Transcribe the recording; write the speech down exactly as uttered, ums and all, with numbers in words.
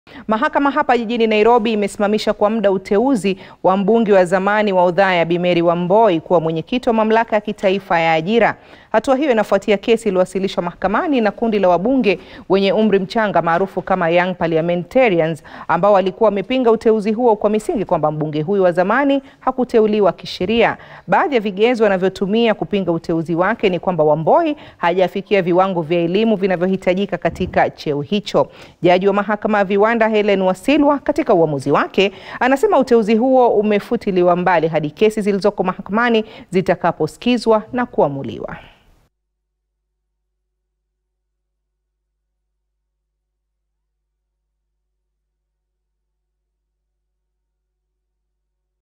Mahakama hapa jijini Nairobi imesimamisha kwa muda uteuzi wa mbunge wa zamani wa Othaya Mary Wambui kuwa mwenyekiti wa mamlaka ya kitaifa ya Ajira. Hatua hiyo inafuatia kesi iliyowasilishwa mahakamani na kundi la wabunge wenye umri mchanga maarufu kama young parliamentarians ambao walikuwa wamepinga uteuzi huo kwa misingi kwamba mbunge huyu wa zamani hakuteuliwa kisheria. Baadhi ya vigezo wanavyotumia kupinga uteuzi wake ni kwamba Wambui hajafikia viwango vya elimu vinavyohitajika katika cheo hicho. Jaji wa mahakama ya viwanda Helen Wasilwa katika uamuzi wake anasema uteuzi huo umefutiliwa mbali hadi kesi zilizoko mahakamani zitakaposikizwa na kuamuliwa.